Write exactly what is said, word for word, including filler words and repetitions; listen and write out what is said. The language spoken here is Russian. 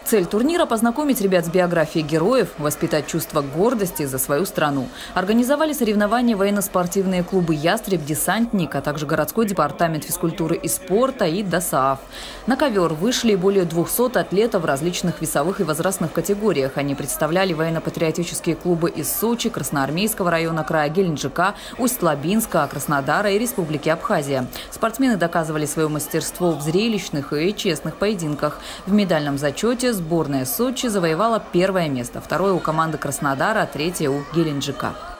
Цель турнира – познакомить ребят с биографией героев, воспитать чувство гордости за свою страну. Организовали соревнования военно-спортивные клубы «Ястреб», «Десантник», а также городской департамент физкультуры и спорта и ДОСААФ. На ковер вышли более двухсот атлетов в различных весовых и возрастных категориях. Они представляли военно-патриотические клубы из Сочи, Красноармейского района края, Геленджика, Усть-Лабинска, Краснодара и Республики Абхазия. Спортсмены доказывали свое мастерство в зрелищных и честных поединках. В медальном зачете сборная Сочи завоевала первое место, второе у команды Краснодара, а третье у Геленджика.